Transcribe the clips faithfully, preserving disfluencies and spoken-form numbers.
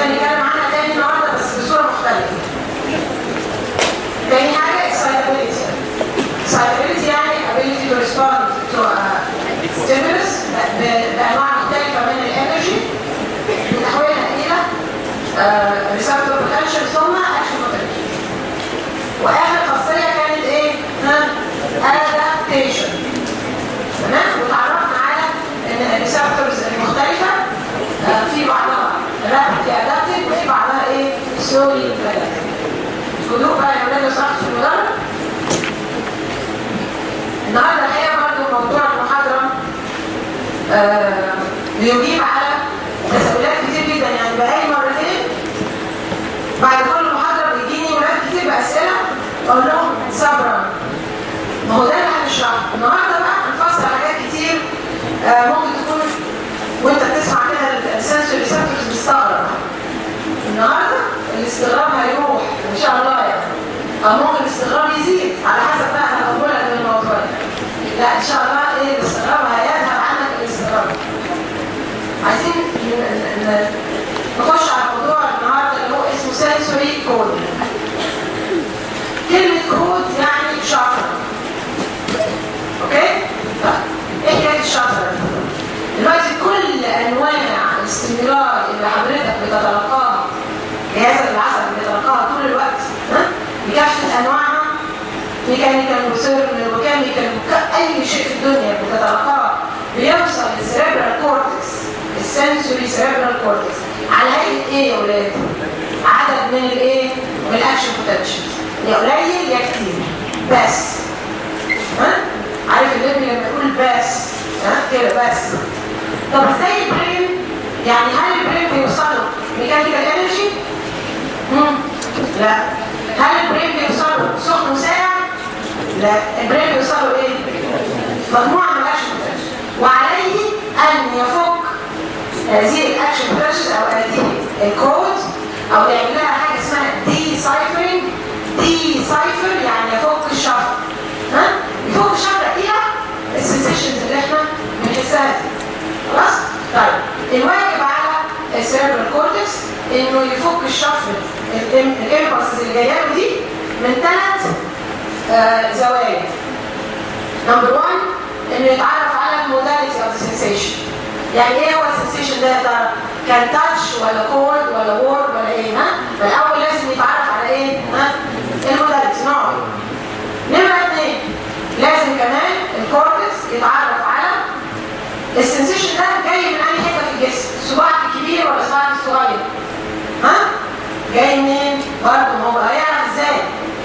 هنبقى نتكلم عنها تاني النهارده بس بصوره مختلفه. تاني حاجه excitability. excitability يعني ability to respond to a stimulus بانواع مختلفه من الانرجي بتحويلها الى receptor potential ثم action potential. واخر خاصيه كانت ايه؟ adaptation. تمام؟ وتعرفنا على ان الريسبتورز المختلفه في بعضها rapidly adaptive وفي بعضها ايه؟ slowly adaptive. خدوه بقى يا ولاد لو سمحتوا في المدرج. النهارده الحقيقه برضه موضوع المحاضره آه بيجيب على تساؤلات كتير جدا، يعني بقالي مرتين بعد كل محاضره بيجيني ولاد كتير باسئله اقول لهم صبرا. ما هو ده اللي هنشرحه النهارده بقى. هنفصل حاجات كتير آه ممكن تكون وانت بتسمع كده السنسوري ريسبتورز مستغرب. النهارده الاستغراب هيروح ان شاء الله يعني، او ممكن الاستغراب يزيد على حسب بقى انا بقول لك من الموضوع. لا ان شاء الله ايه الاستغراب هيذهب عنك الاستغراب. عايزين نخش على موضوع النهارده اللي هو اسمه سنسوري كود. كلمه كود يعني شفره. اوكي؟ طيب ايه هي الشفره؟ دلوقتي كل انواع الاستمرار اللي حضرتك بتتلقاها جهاز العصب بيتلقاها طول الوقت ها بكافه انواعها، ميكانيكال وسيرفر وكيميكال اي شيء في الدنيا بتتلقاه بيوصل للسيريبرال كورتكس، السنسوري سيريبرال كورتكس على هيئه ايه يا ولاد؟ عدد من الايه؟ من الاكشن بوتنشالز، يا قليل يا كتير بس. ها؟ عارف الابن لما يقول بس ها كده بس. طب ازاي البرين؟ يعني هل البرين بيوصله ميكانيكال انرجي؟ امم لا. هل البرين بيوصله سخن وساقع؟ لا. البرين بيوصله ايه؟ مجموعه من الاكشن بوتنشال، وعليه ان يفك هذه الاكشن بوتنشال او هذه الكود او يعمل لها حاجه اسمها دي سايفرنج. دي سايفر يعني يفك الشفره. ها؟ يفك الشفره الى السنسيشنز اللي احنا بنحسها دي. خلاص؟ طيب الواجب على السيربرال كورتكس انه يفك الشفره الامبلسز اللي جايه له دي من ثلاث آه زوايا. نمبر واحد انه يتعرف على الموداليتي اوف سنسيشن. يعني ايه هو السنسيشن ده؟ ده كان تاتش ولا كولد ولا وورم ولا ايه؟ ها؟ فالاول لازم يتعرف على ايه؟ ها؟ الموداليتي نوعه. نمره اثنين لازم كمان الكورتكس يتعرف على السنسيشن ده جاي من اي حته في الجسم، صباعك الكبير ولا صباعك الصغير؟ ها؟ جاي منين؟ برضه ما هو هيعرف ازاي؟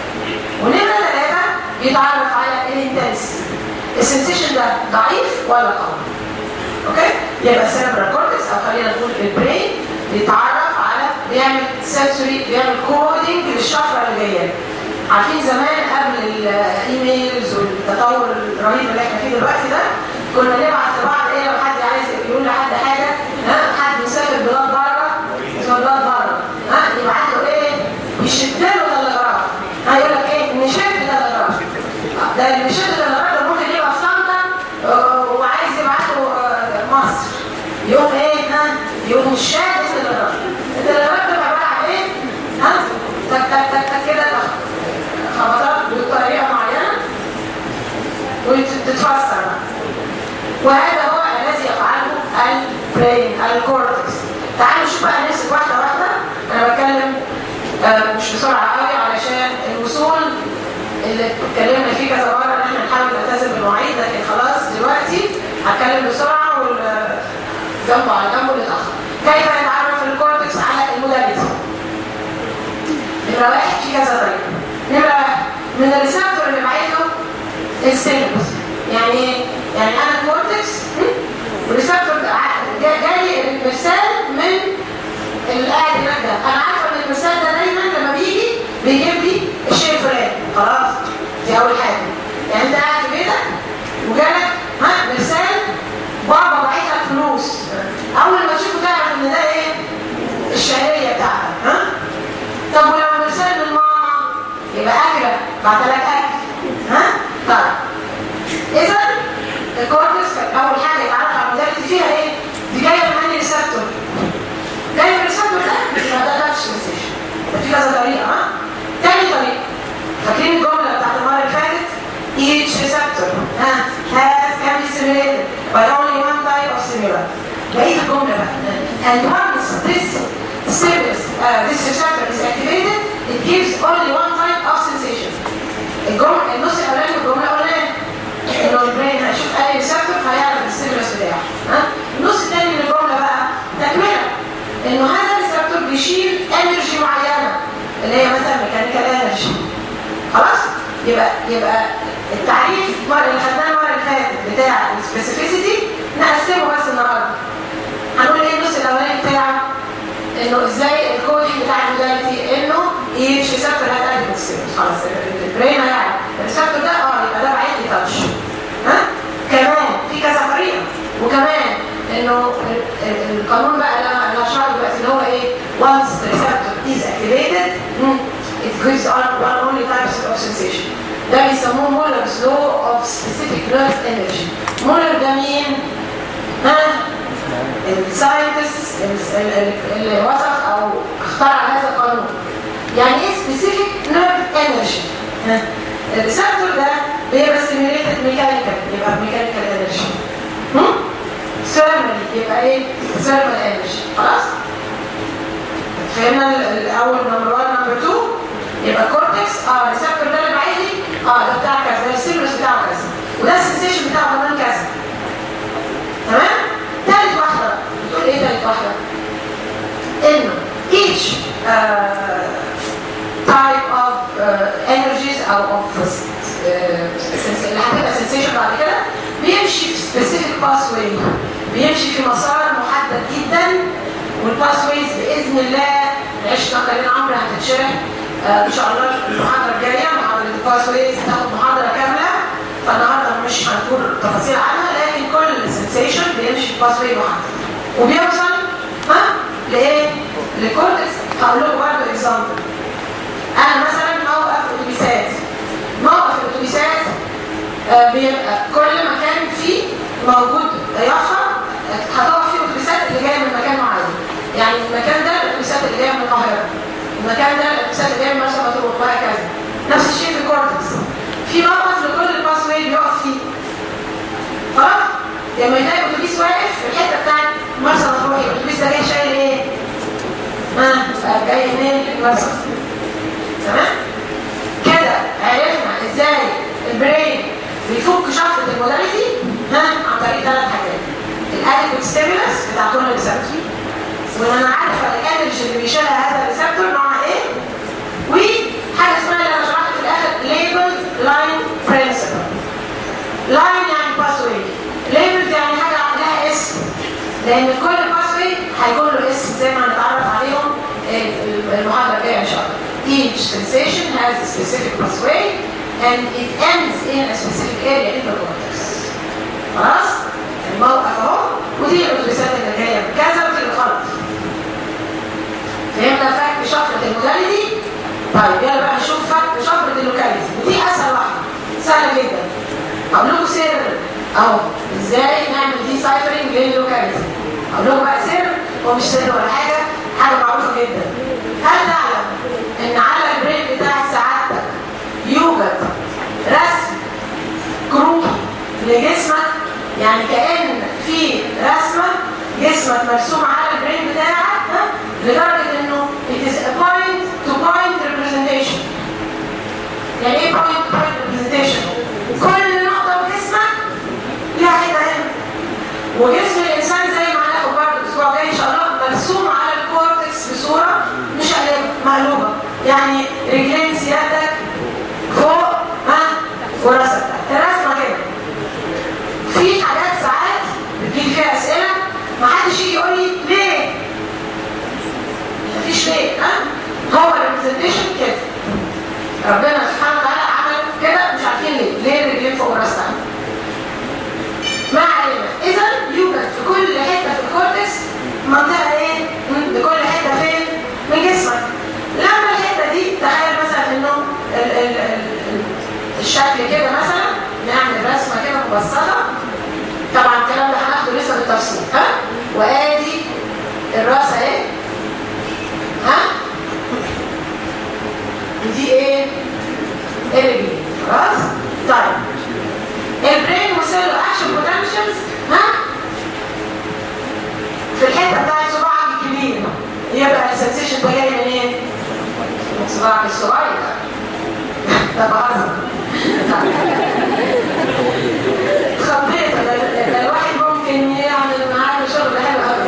ونمره ثلاثه يتعرف على الانتنس. السنسيشن ده ضعيف ولا قوي؟ اوكي؟ يبقى السيربرال كورتكس او خلينا نقول البرين بيتعرف على بيعمل سنسوري بيعمل كودينج للشفره اللي جايه. عارفين زمان قبل الايميلز والتطور الرهيب اللي احنا فيه دلوقتي ده كنا نبعت لبعض ايه لو حد عايز يقول لحد حاجه ها حد مسافر بلاد بره بلاد بره ها يبعت له ايه؟ يشد له تلغراف. ها يقول لك ايه؟ نشد تلغراف. ده اللي بيشد تلغراف ده ممكن يبقى في طنطا وعايز يبعته مصر. يقوم ايه؟ ها يقوم شاد التلغراف. التلغراف ده عباره عن ايه؟ ها تك تك تك تك كده خبطات بطريقه معينه وتتفسر. وهذا هو الذي يفعله البرين الكورتكس. تعالوا نشوف بقى نمسك واحده واحده. انا بتكلم آه مش بسرعه قوي علشان الوصول اللي اتكلمنا فيه كذا مره ان احنا نحاول نلتزم بالمواعيد، لكن خلاص دلوقتي هتكلم بسرعه والجنب على جنب ونتاخر. كيف يتعرف الكورتكس على الموداليتي؟ نمره واحد في كذا طريقه. نمره واحد من الريسبتور اللي بعته الستيمولس. يعني ايه؟ يعني انا الكورتكس والريسبتور جاي المرسال من القاعد هناك ده. انا عارفه ان المرسال ده دايما لما بيجي بيجيب لي الشيء الفلاني. خلاص؟ دي اول حاجه. يعني انت قاعد في بيتك وجالك ها مرسال بابا باعت لك فلوس. اول ما تشوفه تعرف ان ده ايه؟ الشهريه بتاعتك. ها؟ طب ولو مرسال من ماما يبقى اكله بعت لك اكل. ها؟ طيب اذا الكورتكس اول حاجه يتعرف على الموداليتي فيها ايه؟ دي جايه من انهي ريسبتور؟ جايه من الريسبتور ده؟ and once this stimulus, uh, this receptor is activated, it gives only one type of sensation. الجمله النص الاولاني والجمله الاولانيه انه البرين هيشوف اي ريسبتور هيعرف الستيمولس بتاعه. ها؟ النص الثاني من الجمله بقى تكمله انه هذا الريسبتور بيشيل انرجي معينه اللي هي مثلا ميكانيكال انرجي. خلاص؟ يبقى يبقى التعريف المره اللي خدناه المره اللي فاتت بتاع السبيسيفيسيتي نقسمه بس النهارده. هنقول ايه النص الاولاني بتاعه؟ انه ازاي الكودينج بتاع الموداليتي انه ايتش ريسبتور هتعمل بالستيمولس. خلاص البرين هيعرف الريسبتور ده اه يبقى ده بعيد لي تاتش. ها؟ كمان في كذا طريقه وكمان انه القانون بقى اللي انا هشرحه دلوقتي اللي هو ايه؟ once the receptor is activated it gives one only types of sensation. ده بيسموه مولر's law of specific nerve energy. مولر ده مين؟ ها؟ الساينتست اللي وصف او اخترع هذا القانون. يعني ايه specific nerve energy؟ الريسبتور ده بيبقى stimulated ميكانيكال يبقى ميكانيكال انرجي. ثيرمالي يبقى ايه؟ ثيرمال انرجي. خلاص؟ فهمنا الاول نمبر واحد نمبر اتنين يبقى كورتكس اه الريسبتور ده اللي بعيد لي اه ده بتاع كذا ده الستيمولس بتاعه كذا وده السنسيشن بتاعه كمان كذا. تمام؟ ثالث واحده بتقول ايه ثالث واحده؟ انه each uh, type of uh, energies او of uh, اللي هتبقى sensation بعد كده بيمشي في specific pathway بيمشي في مسار محدد جدا والباسويز باذن الله العشره كمان عمرها هتتشرح آه ان شاء الله المحاضره الجايه محاضره الباسويز تاخد محاضره كامله فالنهارده مش هنقول تفاصيل عنها لكن كل سنسيشن بيمشي في باسوي محدد وبيوصل ها لايه؟ لكورتكس. هقول لكم برضه اكزامبل. انا مثلا موقف اتوبيسات موقف الاتوبيسات آه بيبقى كل مكان فيه موجود يافطه هتقف فيه الاتوبيسات اللي جايه من مكان معين. يعني المكان ده الاتوبيسات اللي جايه من القاهره المكان ده الاتوبيسات اللي جايه من مرسى مطروح وهكذا. نفس الشيء في الكورتكس في موقف لكل الباس واي بيقف فيه. خلاص؟ لما يلاقي الاتوبيس واقف في الحته بتاعت مرسى مطروح الاتوبيس ده جاي شايل ايه؟ ها آه جاي منين؟ مرسى. تمام؟ كده عرفنا ازاي البرين بيفك شفره الموداليتي ها عن طريق ثلاث حاجات. الاديكوت ستيمولس بتاع كل ريسبتور وان انا عارفه الانرجي اللي بيشيلها هذا الريسبتور نوعها ايه وحاجه اسمها اللي انا شرحت في الاخر ليبل لاين برنسبل. لاين يعني باسوي ليبل يعني حاجه لها اسم لان كل باسوي هيكون له اسم زي ما هنتعرف عليهم المحاضره الجايه ان شاء الله. Each sensation has a specific pathway and it ends in a specific area in the cortex. خلاص؟ الموقف اهو ودي الاتوبيسات اللي جايه كذا ودي الغلط. فهمنا فك شفره الموداليتي؟ طيب يلا بقى نشوف فك شفره اللوكاليتي ودي اسهل واحده سهله جدا. هقول لكم سر اهو ازاي نعمل دي سايفرنج لللوكاليتي. هقول لكم بقى سر هو مش سر ولا حاجه حاجه معروفه جدا. هل تعلم ان على البريك بتاع سعادتك يوجد رسم كروكي لجسمك؟ يعني كأن في رسمة جسمك مرسوم على البرين بتاعك ها لدرجة انه it is a point to point representation. يعني ايه point to point representation؟ كل نقطة في جسمك ليها حتة هنا وجسم الإنسان زي ما هناخد برضه الأسبوع الجاي إن شاء الله مرسوم على الكورتكس بصورة مش مقلوبة. يعني رجلين سيادتك فوق ها وراسك الرسمة كده. في حاجات ساعات بتجيب فيها اسئله ما حدش يجي يقول لي ليه؟ مفيش ليه ها؟ هو الريبريزنتيشن كده. ربنا سبحانه وتعالى عمل كده مش عارفين ليه، ليه الرجلين فوق راسها؟ ما علينا. اذا يوجد في كل حته في الكورتكس منطقه ايه؟ لكل حته فين؟ من جسمك. لما الحته دي تخيل مثلا انه ال ال ال الشكل كده مثلا نعمل رسمه كده مبسطه. طبعا الكلام ده هناخده لسه بالتفصيل ها وادي الراس اهي ها ودي ايه؟ الرجل. خلاص؟ طيب البرين وصل له اكشن بوتنشالز ها في الحته بتاعت صباع صغير ده بهزر خطيت ده الواحد ممكن يعمل معاك شغل حلو قوي.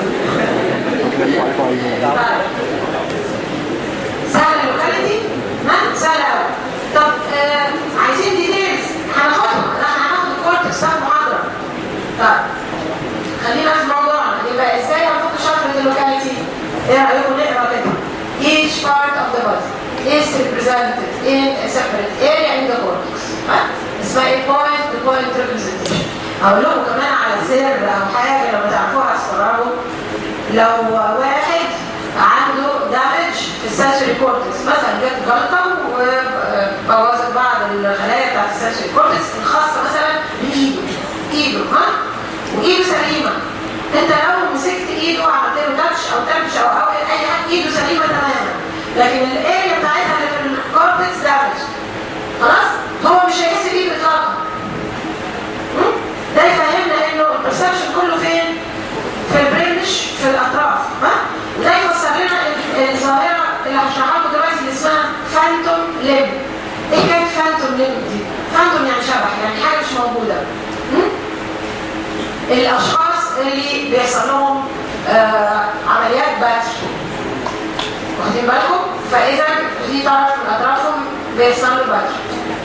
سهل اللوكاليتي؟ ها؟ سهل قوي. طب آه عايزين ديتيلز هناخدها، احنا هناخد الكورتكس ده محاضره. طيب خلينا في موضوعنا، يبقى ازاي هنفك شفره اللوكاليتي؟ ايه رايكم نقرا كده؟ Each part of the body is represented in a separate area in the cortex. ها؟ اسمها ايه؟ point to point representation. اقول لكم كمان على سر او حاجه لو تعرفوها تتفرجوا. لو واحد عنده دامج في السنسوري كورتكس، مثلا جت جلطه وبوظت بعض الخلايا بتاعت السنسوري كورتكس الخاصه مثلا بايده، ايده ها؟ وايده سليمه. انت لو مسكت ايده وعملت له تاتش او تاتش او او اي حاجه ايده سليمه تماما، لكن الاريا بتاعتها اللي في الكورتكس دامج. خلاص؟ هو مش هيحس بيه باطلاقا. ده يفهمنا انه البرسبشن كله فين؟ في البرين مش في الاطراف، ها؟ وده يفسر لنا الظاهره اللي هشرحها لكم دلوقتي اللي اسمها فانتوم ليم. ايه كانت فانتوم ليم دي؟ فانتوم يعني شبح، يعني حاجه مش موجوده. الاشخاص اللي بيحصل لهم آه عمليات بتر، واخدين بالكم؟ فاذا في طرف من اطرافهم بيحصل له بتر.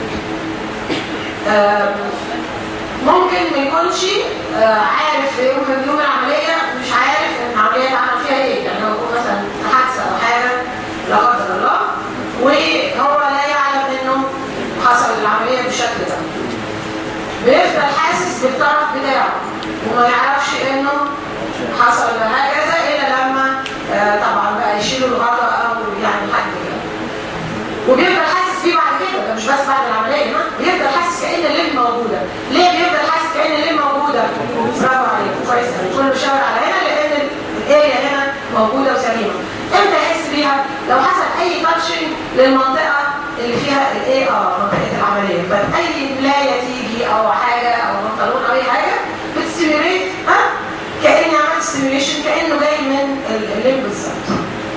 آه ممكن ما يكونش آه عارف في يوم من يوم العمليه، مش عارف ان العمليه اتعمل فيها ايه، يعني هو يكون مثلا في حادثه او حاجه لا قدر الله وهو لا يعلم انه حصل العمليه بالشكل ده. بيفضل حاسس بالطرف بتاعه وما يعرفش انه حصل هكذا الا لما آه طبعا بقى يشيلوا الغطاء او يعني حد كده. وبيفضل حاسس بيه بعد كده، ده مش بس بعد العمليه، بيفضل حاسس كأن الليم موجوده. ليه بيفضل حاسس كأن الليم موجوده؟ برافو عليك، كويس قوي، كله بيشاور على هنا لان الاريا هنا موجوده وسليمه. امتى يحس بيها؟ لو حصل اي تاتشنج للمنطقه اللي فيها الايه اه منطقه العمليه، فاي ولايه تيجي او حاجه او بنطلون او اي حاجه بتستيميوليت، ها؟ كأني عملت ستيميوليشن كأنه جاي من الليم بالظبط.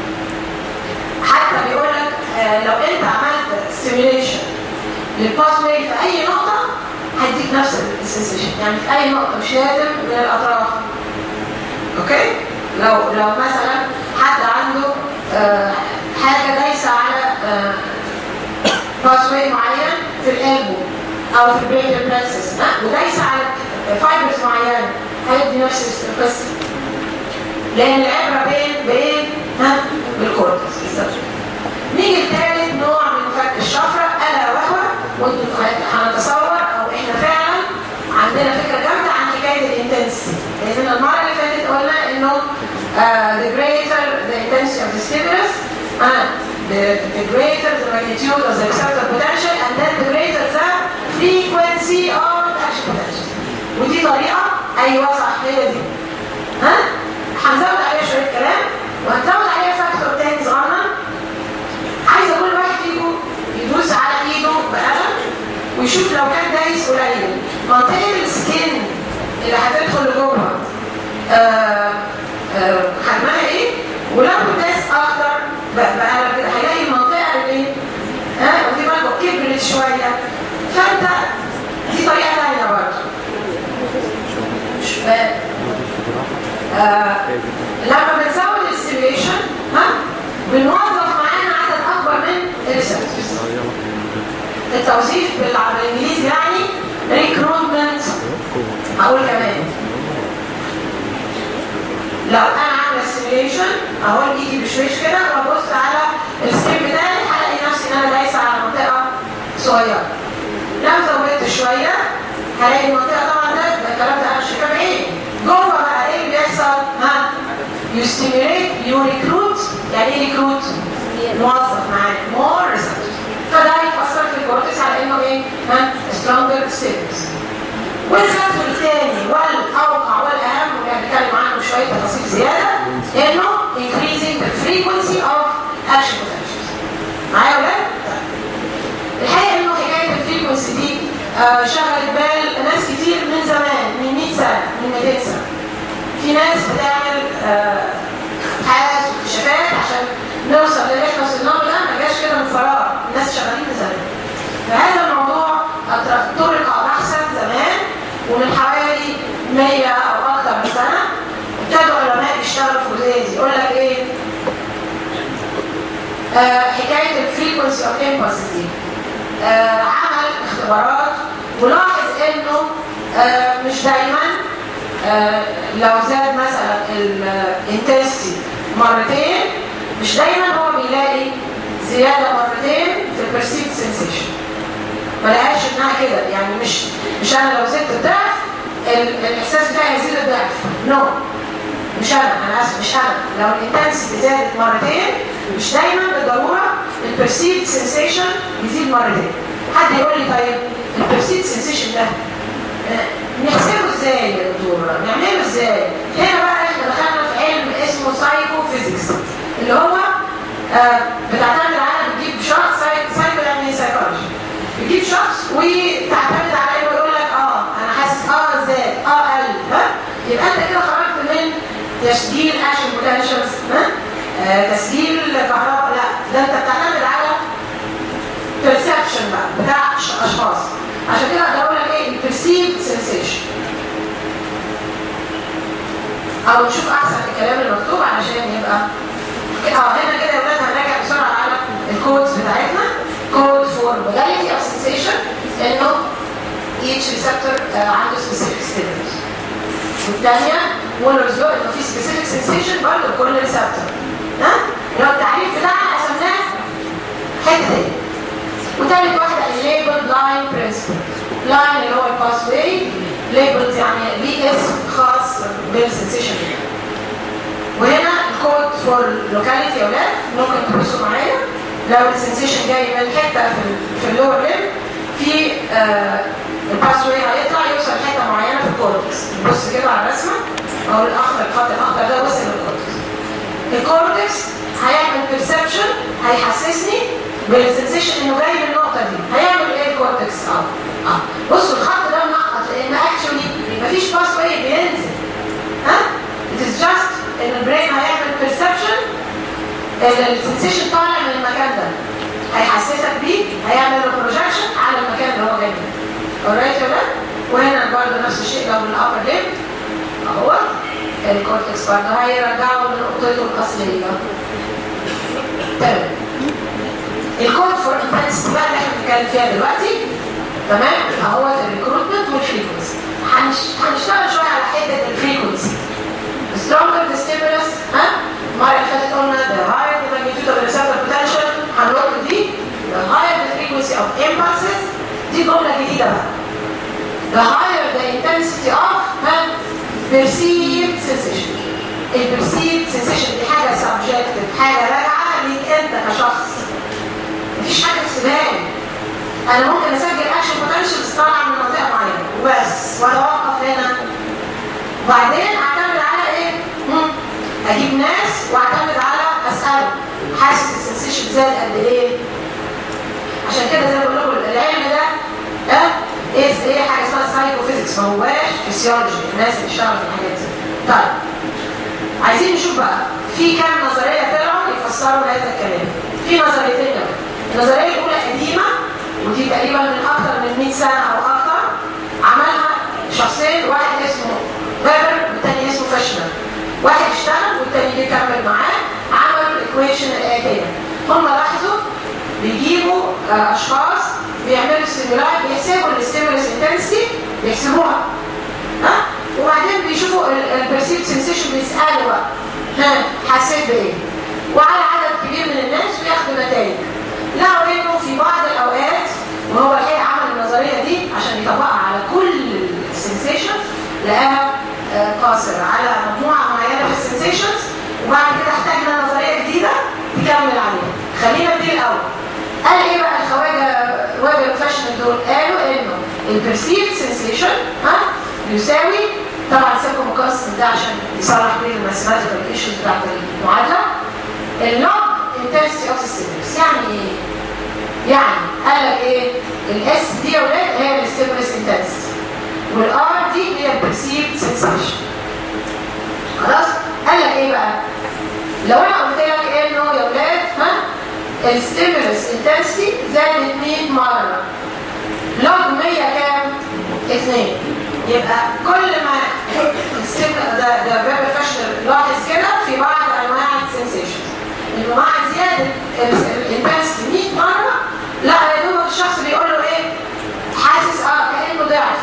حتى بيقول لك آه لو انت عملت ستيميوليشن للباسوي في اي نقطه هيديك نفس السنسيشن، يعني في اي نقطه مش لازم من الاطراف. اوكي؟ لو لو مثلا حد عنده آه حاجه دايسه على آه باسوي معين في القلب او في البريكر بلانسس ودايسه على فايبرز معينه هيدي نفس القصه، لان العبره بين بين ها بالكورتكس بالظبط. نيجي لثالث نوع من فك الشفره الا وهو، وانتم هنتصور او احنا فعلا عندنا فكره جامده عن حكايه الانتنسيتي، لان المره اللي فاتت قلنا انه uh, the greater the intensity of the stimulus and the, the greater the magnitude of the receptor potential and then the greater the frequency of the action potential. ودي طريقه ايوه صح هي دي. ها؟ هنزود عليها شويه كلام وهنزود عليها فاكتور تاني صغنن. عايزه كل واحد فيكم يدوس على ايده بقلم ويشوف لو كان دايس قليل منطقه السكين اللي هتدخل لجوه حجمها ايه، ولو داس اكتر بقلم كده هيلاقي المنطقه اللي ها ودي برضه كبرت شويه. فانت دي طريقه ثانيه برضه. آه لما بنزود الستيميوليشن ها بنوظف معانا عدد اكبر من الريسبتورز. التوظيف بالانجليزي يعني ريكروتمنت. هقول كمان لو انا عامله ستيميوليشن اهو ايدي بشويش كده وابص على السكين بتاعي هلاقي نفسي ان انا دايسه على منطقه صغيره. لو زودت شويه هلاقي المنطقه طبعا ده الكلام ده انا مش شايفاه بعيني. جوه بقى ايه اللي بيحصل؟ ها يو ستيميوليت يو ريكروت. يعني ايه ريكروت؟ موظف معاك مور ريسبتورز. فده هيفسر في الكورتكس على انه ايه؟ ها سترونجر ستيمولس. والفاكتور الثاني والاوقع والاهم اللي هنتكلم عنه شويه تفاصيل زياده انه increasing the frequency of action potentials. معايا ولا؟ الحقيقه انه حكايه الفريكونسي دي آه شغلت بال ناس كتير من زمان، من مئة سنه، من مئتين سنه. في ناس بتعمل ابحاث آه واكتشافات عشان نوصل للي احنا وصلنا له ده، ما جاش كده من فراغ، الناس شغالين من زمان. فهذا الموضوع طرق بحثا زمان، ومن حوالي مية او اكثر من سنه ابتدوا علماء يشتغلوا في الجزئيه دي. يقول لك ايه؟ آه حكايه الفريكونسي اوف امبلس دي. آه عمل اختبارات ولاحظ انه آه مش دايما آه لو زاد مثلا الانتنسيتي مرتين مش دايما هو بيلاقي زياده مرتين في البرسيفد سنسيشن. ما لقاش انها كده، يعني مش مش انا لو زدت الضعف الاحساس بتاعي يزيد الضعف. نو no. مش انا انا اسف مش انا لو الانتنسيتي زادت مرتين مش دايما بالضروره البرسيفد سنسيشن يزيد مرتين. حد يقول لي طيب البرسيفد سنسيشن ده نحسبه ازاي يا دكتور؟ نعمله ازاي؟ هنا بقى احنا دخلنا في علم اسمه سايكو فيزيكس، اللي هو آه بتعتمد على بتجيب شخص سايكو يعني سايكولوجي، بتجيب شخص وتعتمد على انه يقول لك اه انا حاسس اه زاد اه قل، ها يبقى انت كده خرجت من تسجيل اكشن بوتنشالز، ها آه تسجيل كهرباء، لا ده انت بتعتمد على perception بقى بتاع اشخاص. عشان كده اقدر اقول لك ايه perceived sensation. او نشوف احسن الكلام المكتوب علشان يبقى اه هنا كده يا ولاد هنراجع بسرعه على الكودز بتاعتنا. كود فور modality of sensation انه each receptor uh, عنده specific stimulus. والثانيه ونرز له انه في specific sensation برضه لكل receptor. ها؟ اللي هو التعريف بتاعنا قسمناه حته. وثالث واحده الليبل لاين برنسبل. لاين اللي هو الباس واي، ليبلز يعني ليه اسم خاص بالسنسيشن. وهنا الكود فور لوكاليتي يا ولاد ممكن تبصوا معايا. لو السنسيشن جاي من حته في في اللور ليب في آه الباس واي هيطلع يوصل لحته معينه في الكورتكس. بص كده على الرسمه اهو الاخضر الخط الاخضر ده وصل للكورتكس. الكورتكس هيعمل بيرسبشن هيحسسني بالسنسيشن انه جاي من النقطه دي. هيعمل ايه الكورتكس؟ اه اه بصوا الخط ده منقط لان اكشولي مفيش باس واي بينزل. ها؟ it is just ان البرين هيعمل بيرسبشن السنسيشن طالع من المكان ده هيحسسك بيه، هيعمل بروجكشن على المكان اللي هو جاي منه. alright يا ولاد؟ وهنا برضه نفس الشيء لو من الابر ليب اهو الكورتكس برضه هيرجعه لنقطته الاصليه. تمام. الكود فور انتنسيتي بقى اللي احنا بنتكلم فيها دلوقتي تمام اهو الريكروتمنت والفريكونسي. هنشتغل شويه على حته الفريكونسي. stronger the stimulus ها المره اللي فاتت قلنا the higher the magnitude of the receptor potential. هنقول دي the higher the frequency of impulses. دي جمله جديده بقى. the higher the intensity of ها perceived sensation. ال perceived sensation دي حاجه subjective، حاجه راجعه ليك انت كشخص. مفيش حاجه تسيبها. انا ممكن اسجل اكشن بوتنشال طالعه من منطقه معينه وبس واتوقف هنا. وبعدين اعتمد على ايه؟ مم. اجيب ناس واعتمد على اساله حاسس السنسيشن زاد قد ايه؟ عشان كده زي ما بقول لكم العلم ده اه ايه ايه حاجه اسمها سايكو فيزيكس، ما هواش فيسيولوجي. الناس اللي بتشتغل في الحاجات دي. طيب عايزين نشوف بقى في كام نظريه طلعوا يفسروا هذا الكلام. في نظريتين. النظريه الاولى قديمه ودي تقريبا من اكثر من مئة سنه او اكثر. عملها شخصين، واحد اسمه ويبر والثاني اسمه فاشنر. واحد اشتغل والثاني بيكمل معاه. عملوا الايكويشن الاتيه. هم لاحظوا بيجيبوا اشخاص بيعملوا ستيمولاي، بيحسبوا الستيمولس انتنسيتي بيحسبوها ها وبعدين بيشوفوا البرسيفد سنسيشن بيسالوا بقى ها حسيت بايه؟ وعلى عدد كبير من الناس وياخدوا نتائج. لقوا انه في بعض الاوقات، وهو الحقيقه عمل النظريه دي عشان يطبقها على كل السنسيشنز، لقاها قاصره على مجموعه معينه في السنسيشنز، وبعد كده احتاجنا نظريه جديده تكمل عليها. خلينا نبتدي الاول. قال ايه بقى الخواجه ويبر وفاشنر دول؟ قالوا انه البرسيفد سنسيشن ها يساوي طبعا سيبكم مقسم ده عشان يصلح بين الماثيماتيكال ايشوز بتاعت المعادله اللوج انتنسيتي اوف ستيمولس. يعني ايه؟ يعني قال لك ايه؟ الاس دي يا ولاد هي الستيمولس انتنسيتي والار دي هي البرسيفد سنسيشن. خلاص؟ قال لك ايه بقى؟ لو انا قلت لك انه يا ولاد ها الستيمولس انتنسيتي زادت مية مره. لوج مية كام؟ اتنين. يبقى كل ما ده ده باب فاشل لاحظ كده في بعض انواع السنسيشن انه مع زياده الانتنسيتي مية مره لا يا دوب الشخص بيقول له ايه؟ حاسس اه كانه ضعف.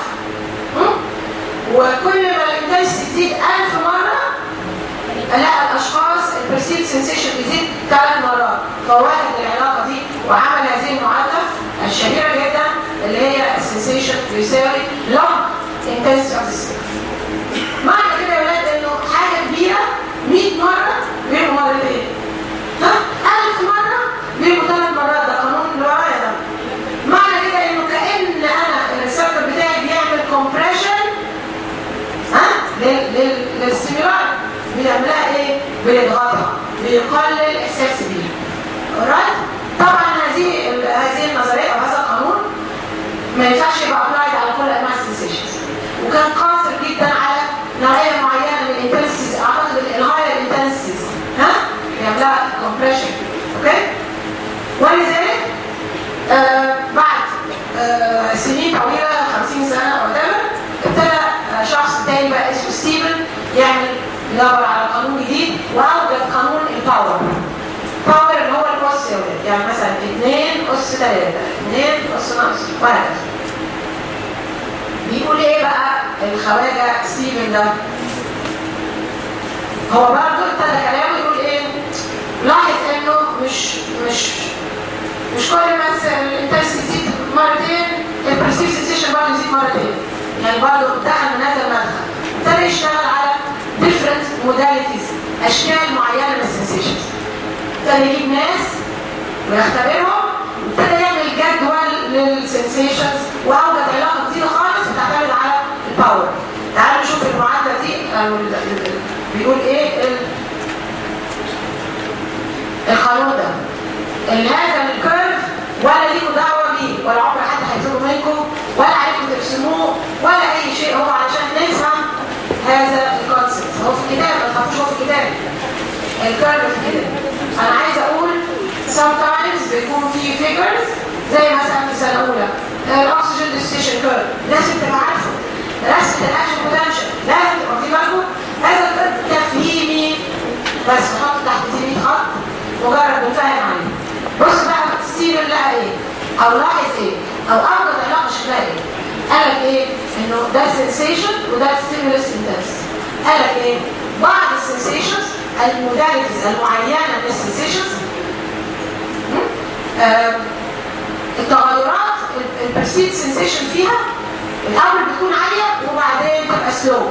وكل ما الانتنسيتي تزيد ألف مره لا الاشخاص البرسيد سنسيشن يزيد ثلاث مرات. فواحد العلاقه دي وعمل هذه المعادله الشهيره جدا اللي هي السنسيشن يساوي لوج انتنسيتي اوف السيل. معنى كده يا ولاد انه حاجه كبيره مية مره بيبقوا مرتين. ها؟ ألف مره بيبقوا ثلاث مرات. ده قانون اللي ورايا ده. معنى كده انه كأن انا السيركل بتاعي بيعمل كومبريشن ها للستيمولاي بيعملها ايه؟ بيضغطها بيقلل احساس بيها. alright؟ طبعا هذه هذه النظريه او هذا القانون ما ينفعش يبقى ابلايد على كل انواع السنسيشنز وكان قاصر جدا على نوعيه معينه من الانتنسيز. اعتقد الهاير انتنسيز ها بيعملها كومبريشن. اوكي؟ ولذلك آه بعد آه سنين طويله خمسين سنه او whatever ابتدى آه شخص تاني بقى اسمه ستيفن يعمل يدور على قانون جديد واوجد قانون الباور. باور اللي هو القص يا ولاد، يعني مثلا اتنين أس تلاتة اتنين أس ناقص وهكذا. بيقول ايه بقى الخواجه ستيفن ده؟ هو برضه ابتدى كلامه يقول ايه؟ لاحظ انه مش مش مش كل ما الانتنسيتي تزيد مرتين البرسيف سنسيشن برضه يزيد مرتين. يعني برضه دخل من هذا المدخل ابتدى يشتغل على different modalities اشكال معينه من السنسيشنز. ابتدى يجيب ناس ويختبرهم وابتدى يعمل جدول للسنسيشنز واوجد علاقه جديده خالص بتعتمد على الباور. تعالوا نشوف المعادله دي بيقول ايه القانون ده. ان هذا الكيرف ولا ليكوا دعوه بيه ولا عمر حد هيطلبه منكم ولا عليكم ترسموه ولا اي شيء. هو علشان نفهم هذا الكونسيبت. هو في الكتاب ما تخافوش، هو في الكتاب الكيرف كده. انا عايز اقول sometimes بيكون في figures زي مثلا في سنه اولى الاكسجين ديستيشن كيرف لازم تبقى عارفه. رسمه الاكشن بوتنشال لازم تبقى في بالكم. هذا الكيرف تفهيمي بس نحط تحت مية خط مجرد بنفهم عليه. بص بقى ستيفن لقى ايه او لاحظ ايه او اوجد علاقه شكلها ايه. قال لك ايه؟ انه ده سنسيشن وده ستيمولس انتنسيتي. قال لك ايه؟ بعض السنسيشنز الموداليتيز المعينه من السنسيشنز آه التغيرات البرسيد سنسيشن فيها الاول بتكون عاليه وبعدين تبقى سلو.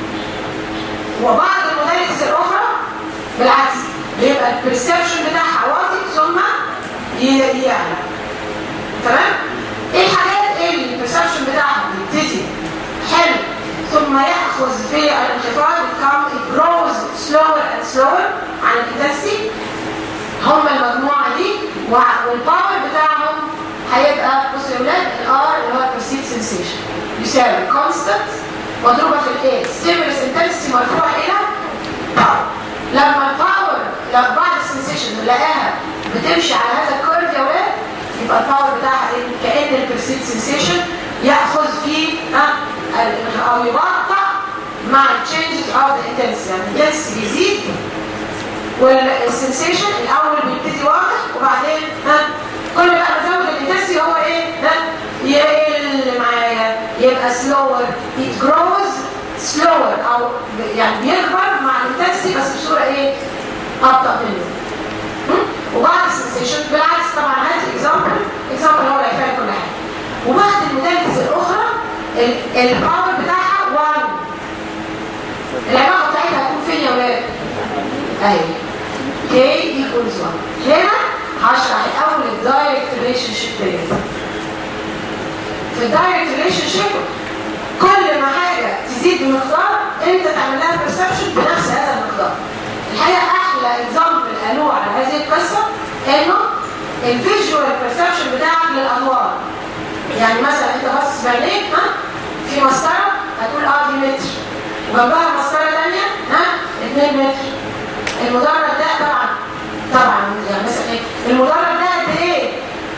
وبعض الموداليتيز الاخرى بالعكس بيبقى البرسبشن بتاعها واطي ثم يعلى. تمام؟ ايه الحاجات اللي البرسبشن بتاعها بيبتدي حلو ثم ياخذ في الانخفاض become it grows slower and slower عن الانتنسيتي. هم المجموعه دي والباور بتاعهم هيبقى بصوا يا ولاد الار اللي هو البرسيد سنسيشن يساوي كونستانت مضروبه في الايه ستيمولس انتنسيتي مرفوعه الى باور. لما الباور لو بعض السنسيشن نلاقيها بتمشي على هذا الكيرف يا ولاد يبقى الباور بتاعها ايه؟ كأن البرسيد سنسيشن ياخذ فيه ها او يبطأ مع التشينجز اوف ذا انتنسيتي. يعني الانتنسيتي بيزيد والسنسيشن الاول بيبتدي واضح وبعدين ها كل بقى ما زود الانتنسيتي هو ايه؟ ها يقل معايا يبقى سلور it grows slower او يعني بيكبر مع الانتنسيتي بس بصوره ايه؟ ابطأ منه. وبعض السنسيشن بالعكس طبعا هات اكزامبل اكزامبل هو اللي هيفهم كل حاجه. وبعض الموداليتيز الاخرى الباور بتاعها واحد. العلاقه بتاعتها هتكون فين يا ولاد؟ اهي K equals واحد. هنا هشرح الاول الدايركت ريليشن شيب ديت. في الدايركت ريليشن شيب كل ما حاجه تزيد بمقدار انت تعمل لها برسبشن بنفس هذا المقدار. الحقيقه احلى اكزامبل قالوه على هذه القصه انه الفيجوال برسبشن بتاعك للانوار. يعني مثلا انت باصص بعينيك ها في مسطره هتقول اه دي متر وجنبها مسطره ثانيه ها اتنين متر. المدرج ده طبعا طبعا يعني مثلا ايه المدرج ده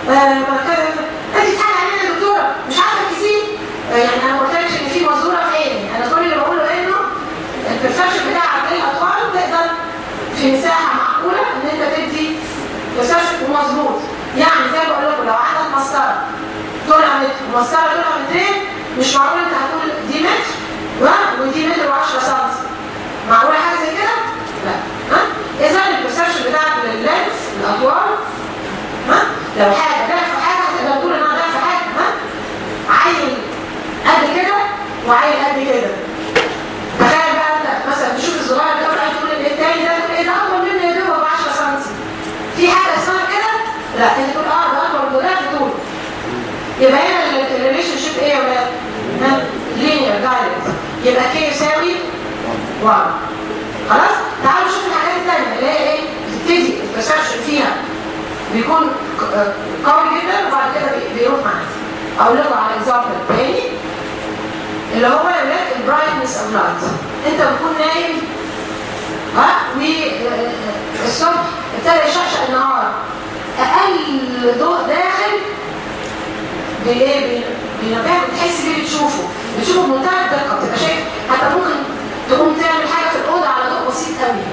انت بتضحكي علينا يا دكتوره مش عارفه كتير. يعني انا ما قلتلكش ان في مزوره في عيني، انا كل اللي بقوله انه البرسبشن بتاعك للاطفال تقدر في مساحه معقوله ان انت تدي برسبشن مظبوط. يعني زي ما بقول لكم لو عندك مسطره طولها متر ومسطره طولها مترين، مش معقول انت هتقول دي متر ودي متر وعشرة سم. معقوله حاجه زي كده؟ لا. ها؟ اذا البرسبشن بتاعك لللينس الاطوال، ها؟ لو حاجه ضعف حاجه هتقدر تقول انها ضعف حاجه. ها؟ عيل قد كده وعيل قد كده. تخيل بقى انت مثلا تشوف الصغير ده وتقول تقول ايه التاني ده تقول ايه ده اكبر مني يا دوب ب عشرة سم. في حاجه اسمها كده؟ لا، انت تقول اه ده اكبر من ده في طول. يبقى هنا الريليشن شيب ايه يا ولاد؟ ها؟ لينير دايركت. يبقى كي يساوي واحد. خلاص؟ تعالوا نشوف الحاجات الثانيه اللي هي ايه؟ بتبتدي البرسبشن فيها بيكون قوي جدا وبعد كده بيروح معاك. اقول لكم على اكزامبل تاني اللي هو البرايتنس اوف لايت. انت بتكون نايم ها والصبح ابتدى يشقشق النهار، اقل ضوء داخل بايه؟ بينبهك بتحس بيه، بتشوفه بتشوفه بمنتهى الدقه، بتبقى شايف. حتى ممكن تقوم تعمل حاجه في الاوضه على ضوء بسيط قوي.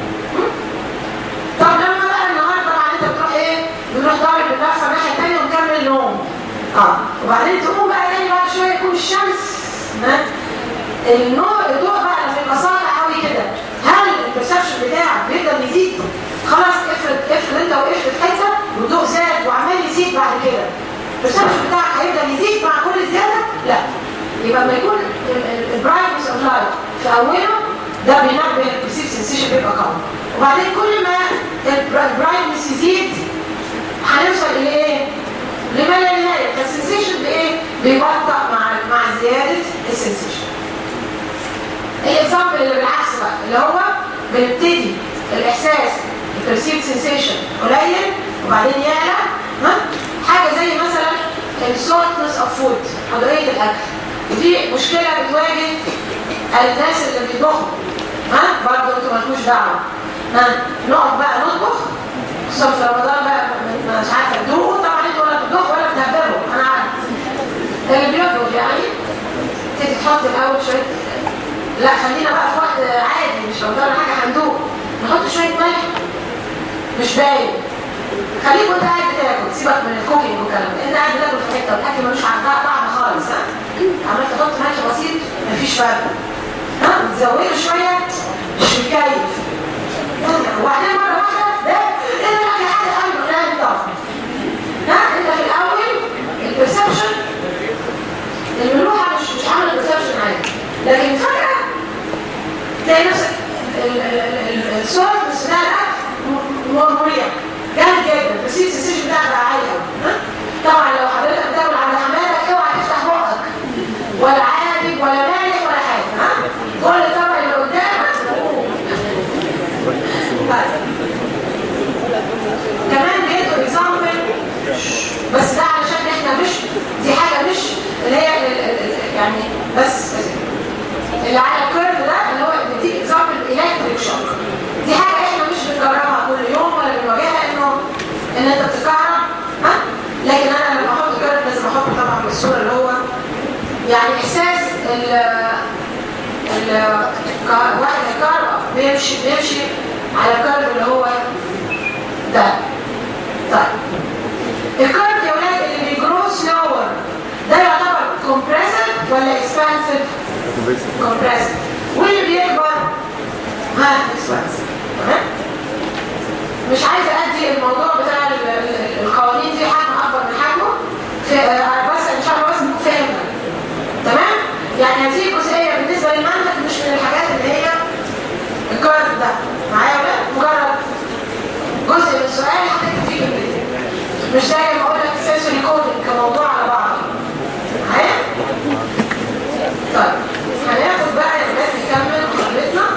طب لما بقى النهار طبعا انت بتروح ايه؟ بتروح ضارب بنفسك الناحيه الثانيه ومكمل نوم. اه وبعدين تقوم بقى تاني بعد شويه يكون الشمس ها النور الضوء بقى لما يبقى ساطع قوي كده، هل البرسبشن بتاعك بيقدر يزيد؟ خلاص افرض افرض انت وقفت في حته والضوء زاد وعمال يزيد بعد كده، البرسبشن بتاعك هيقدر يزيد مع كل زياده؟ لا. يبقى لما يكون البرايتنس اوف لايت في اوله ده بينبه البرسيف سنسيشن بيبقى قوي، وبعدين كل ما البرايتنس يزيد هنوصل الى ايه؟ لما لا نهايه. فالسنسيشن بايه؟ بيبطأ مع مع زياده السنسيشن. الاكزامبل اللي بالعكس بقى اللي هو بنبتدي الاحساس البرسيف سنسيشن قليل وبعدين يعلى. ها؟ حاجه زي مثلا السولتنس اوف فود، حضوريه الاكل، ودي مشكله بتواجه الناس اللي بيطبخوا. ها برضه انتوا مالكوش دعوه. ها نقعد بقى نطبخ خصوصا في رمضان بقى مش عارفه تدوقوا، طبعا انتوا ولا بتطبخوا ولا بتهبلوا، انا عارف اللي بيطبخ يعني تيجي تحط الاول شويه. لا خلينا بقى في وقت عادي مش لو طلع حاجه هندوق نحط شويه ملح مش باين. خليك وانت قاعد بتاكل، سيبك من الكوكينج والكلام ده، انت قاعد بتاكل في حته والاكل ملوش طعم خالص. ها عمال تحط ملح بسيط مفيش فرق. ها تزوده شويه مش متكيف. وبعدين مره واحده ده ايه ده حاجه قلبه لا انضف. ها انت في الاول البرسبشن الملوحه مش مش عامله برسبشن عادي، لكن فجاه تلاقي نفسك الصوت بس بتاع الاكل مريح جامد جدا، بس السنسيشن بتاعك بقى عالي قوي. طبعا لو حضرتك بتاكل على حماتك اوعى تفتح بقك ولا عادي ولا مالح ولا حاجه. ها كل الطبق اللي قدامك كمان بيدوا اكزامبل، بس ده علشان احنا مش دي حاجه مش اللي هي يعني بس اللي على الكيرف ده اللي هو بيديك اكزامبل الكتريك شوك. دي حاجه احنا مش بنجربها كل يوم ولا بنواجهها انه ان انت بتتكهرب. ها لكن انا لما احط كيرف لازم احط طبعا بالصوره اللي هو يعني احساس ال ال واحد الكهرباء بيمشي بيمشي على الكيرف اللي هو ده. طيب الكيرف يا ولاد اللي بيجرو سلور ده يعتبر كومبريسيف ولا اكسبانسيف؟ كومبريسيف. واللي بيكبر ها اكسبانسيف. تمام؟ مش عايزه ادي الموضوع بتاع القوانين دي حجم اكبر من حجمه في بس ان شاء الله بس فهمنا. تمام؟ يعني هذه الجزئيه بالنسبه للمنهج مش من الحاجات اللي هي الكيرف ده معايا ولا مجرد جزء من السؤال هتكتب فيه بالبيت، مش زي ما اقول لك سنسوري كودنج كموضوع على بعض. معايا؟ طيب هناخد بقى يا ولاد نكمل محاضرتنا.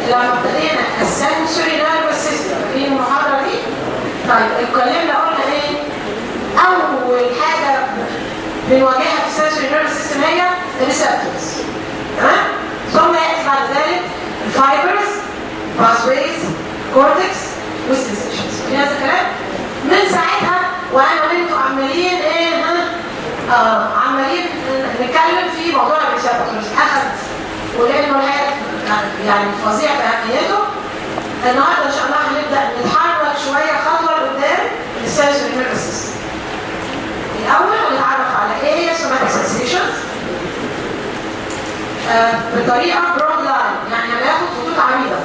لما ابتدينا السنسوري نيرفس سيستم في المحاضره دي. طيب اتكلمنا قلنا ايه؟ اول حاجه بنواجهها في السنسوري نيرفس سيستم هي الريسبتورز. تمام؟ ثم ياتي بعد ذلك الفايبرز، باسويز، كورتكس والسنسيشنز. في هذا الكلام؟ من ساعتها وانا وانتوا عمالين ايه ها؟ اه عمالين نتكلم في موضوع الريسبتورز. اخذ ولانه الحاجه يعني فظيع في اهميته. النهارده ان شاء الله هنبدا نتحرك شويه خطوه لقدام السنسوري نيرفس سيستم. الاول هنتعرف على ايه somatic sensations آه بطريقه برود لاين، يعني هناخد خطوط عريضه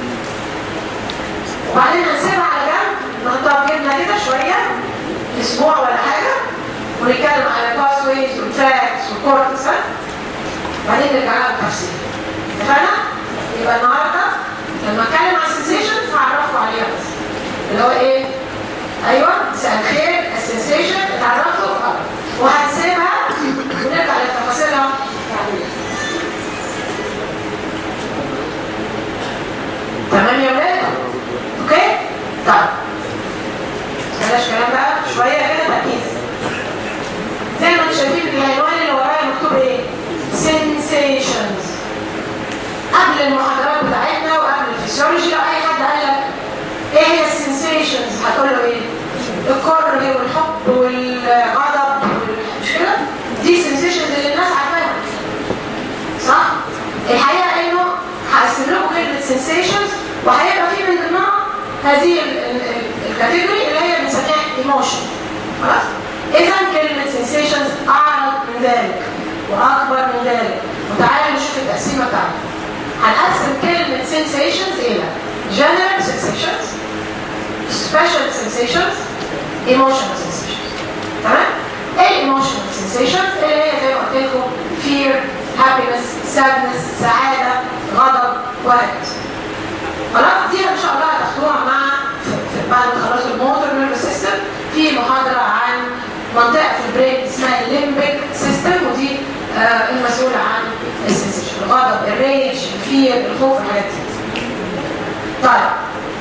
وبعدين هنسيبها على جنب، نحطها في جبنا كده شويه اسبوع ولا حاجه ونتكلم على الباسويز والتراكس والكورتكس، وبعدين نرجع لها بالتفصيل. اتفقنا؟ يبقى النهارده لما اتكلم عن السنسيشنز هعرفكم عليها بس. اللي هو ايه؟ ايوه مساء الخير، السنسيشن اتعرفتوا وهنسيبها ونرجع لتفاصيلها بعدين. تمام يا ولاد؟ اوكي؟ طيب بلاش كلام بقى شويه كده تركيز. زي ما انتم شايفين العنوان اللي ورايا مكتوب ايه؟ sensations. قبل المحاضرات بتاعتنا وقبل الفسيولوجي لو اي حد قال لك ايه هي السنسيشنز هتقول له ايه؟ الكره والحب والغضب مش كده؟ دي السنسيشنز اللي الناس عارفاها. صح؟ الحقيقه انه هقسم لكم كلمه سنسيشنز وهيبقى في من ضمنها هذه الكاتيجوري اللي هي بنسميها ايموشن. خلاص؟ اذا كلمه سنسيشنز اعرض من ذلك واكبر من ذلك. وتعالوا نشوف التقسيمه بتاعتنا. هنقسم كلمه sensations الى general sensations، special sensations، emotional sensations. تمام؟ ايه emotional sensations؟ اللي هي زي ما قلت لكم fear، happiness، sadness، سعاده، غضب وهكذا. خلاص؟ دي ان شاء الله هتاخدوها مع بعد ما تخلصوا الموتور نيرفس سيستم في محاضره عن منطقه في البرين اسمها الليمبيك سيستم، ودي آه المسؤوله عن السنسيشن، الغضب، الريج، الفير، الخوف، الحاجات دي. طيب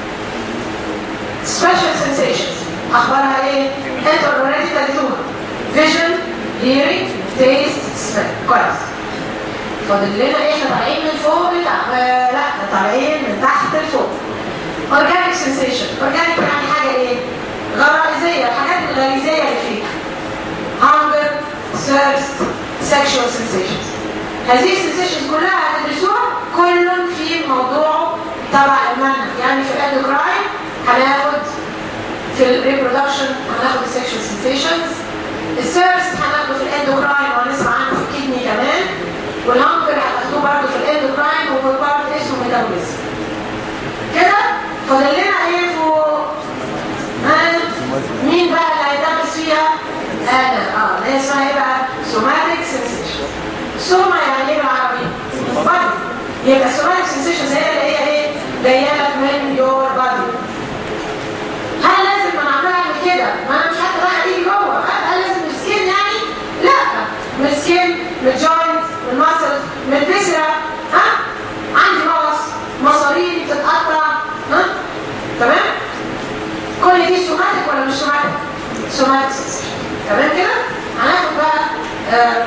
special sensations اخبارها ايه؟ انتوا اوريدي تاخدوها. vision، hearing، taste، smell. كويس. فاضل لنا ايه؟ احنا طالعين من فوق لتحت. آه لا احنا طالعين من تحت لفوق. organic sensation. organic يعني حاجه ايه؟ غرائزيه، الحاجات الغريزيه اللي فيك. hunger، thirst، sexual sensations. هذه السنسيشنز كلها هتدرسوها كل في موضوع تبع المنهج. يعني في الاندوكراين هناخد في الريبرودكشن هناخد السكشوال سنسيشنز، الثيرست هناخده في الاندوكراين وهنسمع عنه في الكدني كمان، والهانجر هتاخدوه برضه في الاندوكراين وهو بارت اسمه ميتابوليزم. كده فاضل لنا ايه فوق؟ مين بقى اللي هيدرس فيها؟ انا اه اللي هي اسمها ايه بقى؟ somatic sensation. سوما يعني ايه بالعربي؟ بادي. يبقى somatic sensation هي اللي هي ايه؟ جايه لك من يور بادي. هل لازم ما انا اعملها من كده؟ ما انا مش حتى رايحه تيجي جوه، هل لازم من السكين يعني؟ لا، من السكين، من الجوينت، من الماسلز، من الفيسرا، ها؟ عندي مغص، مصارين بتتقطع، ها؟ تمام؟ كل دي سوماتيك ولا مش سوماتيك؟ سوماتيك سنسيشن. تمام كده؟ هناخد بقى آه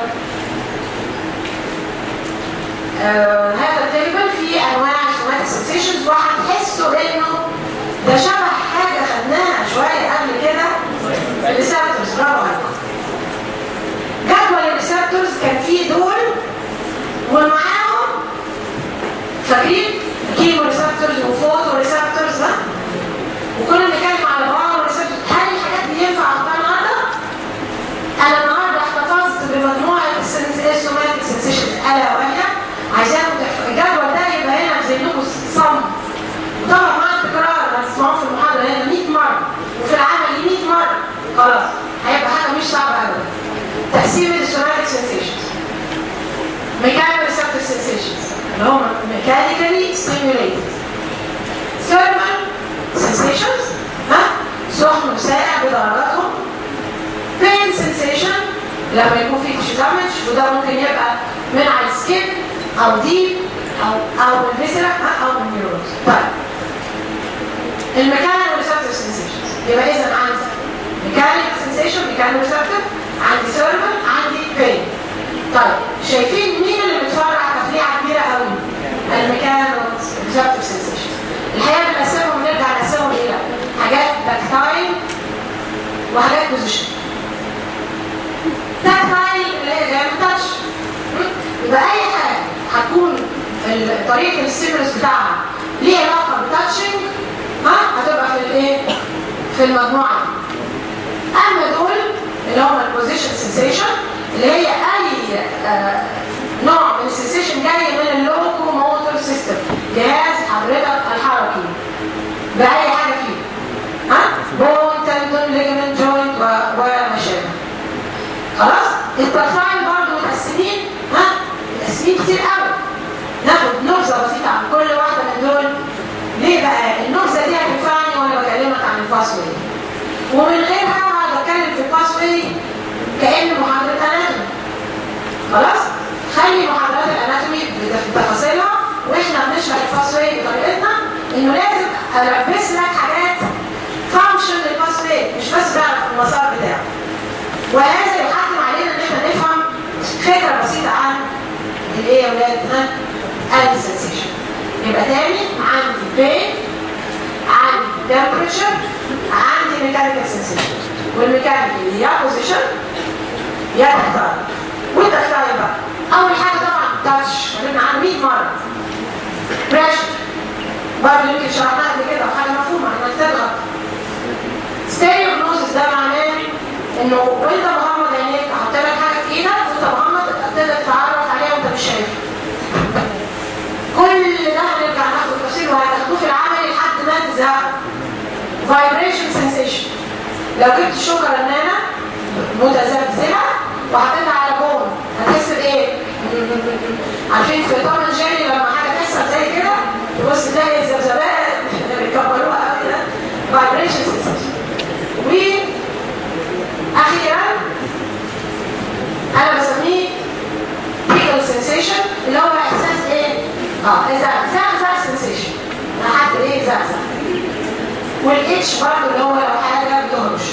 آه هذا التيبل فيه انواع السوماتيك سنسيشنز، وهتحسوا انه ده شبه حاجه خدناها شويه قبل كده الريسبتورز. برافو عليكم. جدول الريسبتورز كان فيه دول ومعاهم فاكرين كيمو ريسبتورز وفوتو ريسبتورز، ها؟ وكنا بنتكلم على باور ريسبتورز. هل الحاجات دي ينفع احطها النهارده؟ انا النهارده احتفظت بمجموعه السوماتيك سنسيشنز الا وهي عايزاكم الجدول ده يبقى هنا في ذهنكم صم. وطبعا مع التكرار هتسمعوه في المحاضره هنا مية مره وفي العمل مية مره. خلاص هيبقى حاجه مش صعبه ابدا. تقسيم السوماتيك سنسيشنز. ميكانيكال ريسبتور سنسيشنز اللي هم ميكانيكالي ستيميوليتد. ثيرمال سنسيشنز، ها؟ سخن وساقع بدرجاتهم. بين سنسيشن لما يكون في تيشو دامج، وده ممكن يبقى من على السكين او ديب او او من الفيسرا او من النيورون. طيب الميكانيكال ريسبتور سنسيشنز يبقى اذا عندي ميكانيكال سنسيشن ميكانيكال ريسبتور، عندي سيرفر، عندي بين. طيب شايفين مين اللي بتفرع تفريعه كبيره قوي؟ الميكانيكال ريسبتور سنسيشن. الحقيقه بنقسمهم نرجع نقسمهم الى حاجات تاكتايل وحاجات بوزيشن. تاكتايل اللي هي جايه من تاتش، يبقى اي حاجه هتكون طريقه الستيمولس بتاعها ليها علاقه بالتاتشنج ها هتبقى في الايه؟ في المجموعه دي. اما دول اللي هم البوزيشن سنسيشن اللي هي اي آه نوع من السنسيشن جاي من اللوكو موتور سيستم، جهاز حضرتك الحركي باي حاجه فيه ها بون تندون ليجمنت جوينت وما شابه. خلاص التفاعل برضه متقسمين ها متقسمين كتير قوي. ناخد نبذه بسيطه عن كل واحده من دول. ليه بقى النبذه دي هتنفعني وانا بكلمك عن الباسوي، ومن غيرها هقعد اتكلم في الباسوي كأن محاضره اناتومي. خلاص خلي محاضرات الاناتومي بتفاصيلها واحنا بنشرح الباسوي بطريقتنا، انه لازم البس لك حاجات فانكشن للباسوي مش بس تعرف المسار بتاعه. وهذا يحتم علينا ان احنا نفهم فكره بسيطه عن الايه يا ولاد؟ ها السنسيشن. يبقى تاني عندي بين، عندي تمبريتشر، عندي ميكانيكال سنسيشن. والميكانيكال يا بوزيشن يا تكتايل. والتكتايل بقى اول حاجه طبعا تاتش قلنا عنه مية مره. بريشر برضه يمكن شرحناها قبل كده وحاجه مفهومه انك تضغط. ستيريوجنوسيس ده معناه انه وانت مغمض عينيك احط لك حاجه في ايدك وانت مغمض تقدر تتعرف عليها وانت مش شايفها. كل ده هنرجع ناخد تفصيل وهتاخدوه في العمل لحد ما تزهقوا. فايبريشن سنسيشن لو جبت شوكه رنانه متذبذبه وحطيتها على بون هتحس بايه؟ عارفين في طبعا جيري لما حاجه تحصل زي كده تبص تلاقي الذبذبات بيكبروها قوي. ده فايبريشن سنسيشن. واخيرا انا بسميه تيكل سنسيشن اللي هو احساس ايه؟ اه زعزع سنسيشن. حد ايه زعزع. والاتش برضه اللي هو لو حاجه بتهرش.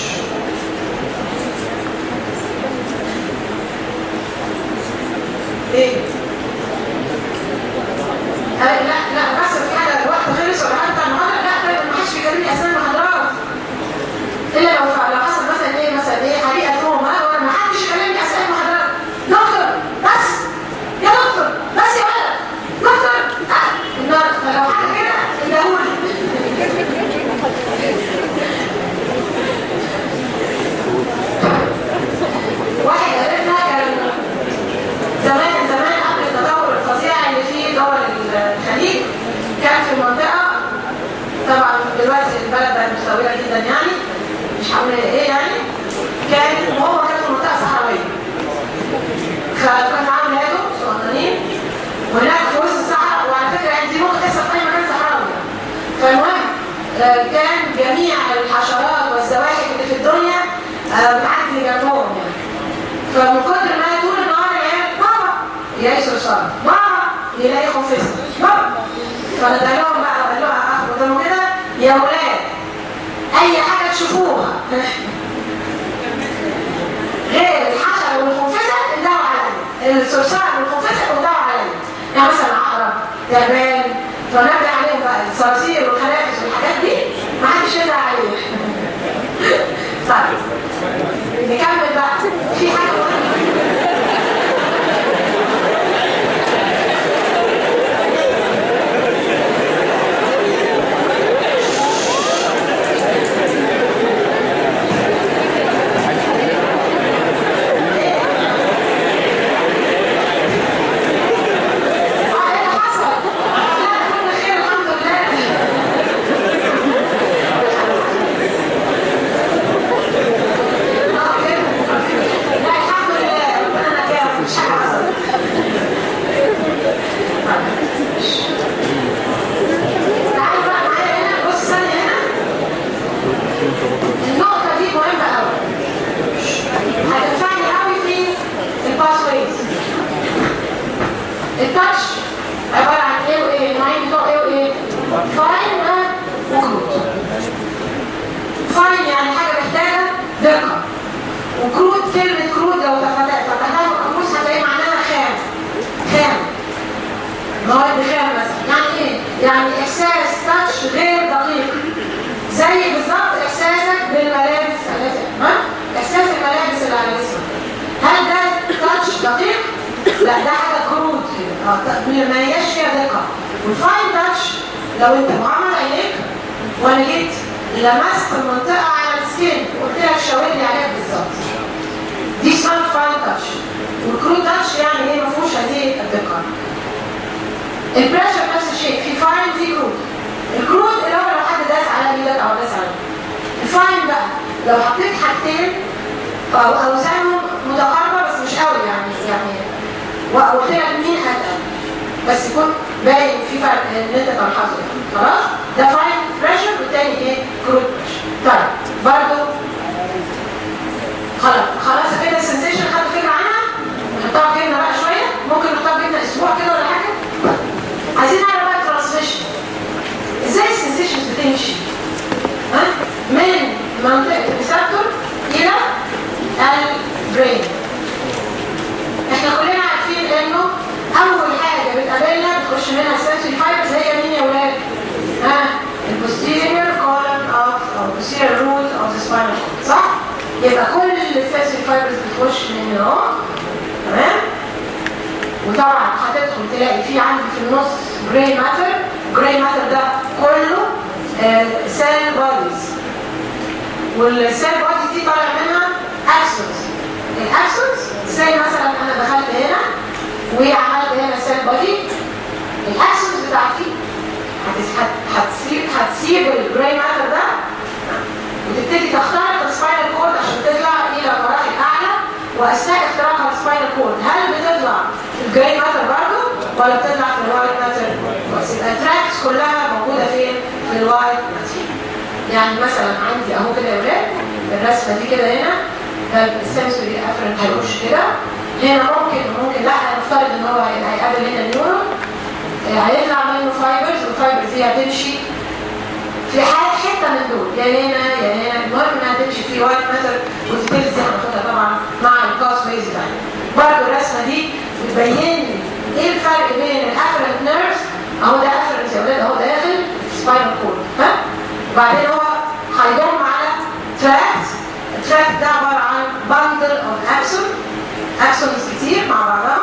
ايه؟ آه لا لا بس في حاجه الوقت خلص ولا حتى المحاضره لا طيب ما حدش بيكلمني اثناء المحاضرات. الا لو لو حصل مثلا ايه مثلا ايه حريقه روما وانا ما حدش يكلمني اثناء المحاضرات. دكتور بس يا دكتور بس يا ولد دكتور اه النار لو حاجه كده ادهولي. واحد قريبنا كان زمان زمان قبل التطور الفظيع اللي فيه دول الخليج كان في منطقه طبعا دلوقتي البلد بقت مستويه جدا يعني مش هقول ايه يعني كان وهو كان في منطقه صحراويه. فكان معاه ولاده صغننين وهناك في وسط الصحراء وعلى فكره يعني دي ممكن تحصل في اي مكان صحراوي. فالمهم كان جميع الحشرات والزواحف اللي في الدنيا بتعدي جنبهم يعني. فمن كتر ما طول النهار العيال بابا يلاقي صرصار بابا يلاقي خنفسه بابا. فنادى لهم بقى وقال لهم اخر قدامه كده يا ولاد اي حاجه تشوفوها غير الحشره والخنفسه ادعوا عليا. الصرصار والخنفسه ادعوا عليا. يعني مثلا عقرب تعبان فنبدا عليهم بقى الصراصير والخنافس والحاجات دي ما حدش يدعي عليه. طيب نكمل بقى في حاجه مهمه. وكروت. فاين يعني حاجه محتاجه دقه، وكروت كلمه كروت لو فتحتها فتحتها في القاموس هتلاقي معناها خام، خام مواد خام مثلا. يعني ايه؟ يعني احساس تاتش غير دقيق، زي بالظبط احساسك بالملابس التي ها احساس الملابس اللي على جسمك. هل ده تاتش دقيق؟ لا، ده حاجه كروت كده ما هياش فيها دقه. والفاين تاتش لو انت مغمض عينيك وانا جيت لمست المنطقه على السكين وقلت لك شاور لي عليها بالظبط، دي اسمها فاين تاتش. والكروت تاتش يعني ايه؟ ما فيهوش هذه الدقه. البريشر نفس الشيء، في فاين في كروت. الكروت اللي هو لو حد داس على ايدك او داس على الفاين بقى لو حطيت حاجتين او اوزانهم متقاربه بس مش قوي يعني يعني وقلت لك مين اتقل بس يكون باين في فرق ان انت تلحظه. خلاص ده فاين بريشر والتاني ايه؟ كروت بريشر. طيب برضه خلاص خلاص كده السنسيشن خدت فكره عنها. نحطها في جبنه بقى شويه، ممكن نحطها في جبنه اسبوع كده ولا حاجه. عايزين نعرف بقى الترانسميشن ازاي السنسيشنز بتمشي ها من منطقه الريسبتور الى البرين. احنا كلنا عارفين انه اول حاجه بتقابلنا بتخش منها السنسوري فايبرز هي مين يا ولاد؟ ها البوستيريور كولن اوف او البوستيريور روت اوف ذا سباينال كورد، صح؟ يبقى كل السنسوري فايبرز بتخش من هنا اهو، تمام؟ وطبعا هتدخل تلاقي في عندي في النص جراي ماتر. جراي ماتر ده كله سيل بوديز، والسيل بوديز دي طالع منها اكسونز. الاكسونز زي مثلا انا دخلت هنا وعملت هنا سيل بودي، الاكسونز بتاعتي هتسيب هتسيب الجراي ماتر ده وتبتدي تخترق السباينال كورد عشان تطلع الى المراحل الاعلى. واثناء اختراقها السباينال كورد هل بتطلع في الجراي ماتر برضه ولا بتطلع في الوايت ماتر؟ بس التراكس كلها موجوده فين؟ في الوايت ماتر. يعني مثلا عندي اهو كده يا ولاد الرسمه دي كده هنا ده السنسوري افرنت هيخش كده هنا. ممكن ممكن لا نفترض ان هو هيقابل هنا النيورون هيطلع منه فايبرز، والفايبرز دي هتمشي في حاله حته من دول يا هنا يا هنا. المهم انها تمشي في وايت ماتر والديتيلز دي هناخدها طبعا مع الكاس ويز بتاعتنا. برضه الرسمه دي بتبين لي ايه الفرق بين الافرنت نيرفز اهو ده افرنت يا ولاد اهو داخل سباينال كورد ها. وبعدين هو هيضم على تراكت. التراكت ده عباره عن باندل اوف اكسون اكسونز كتير مع بعضها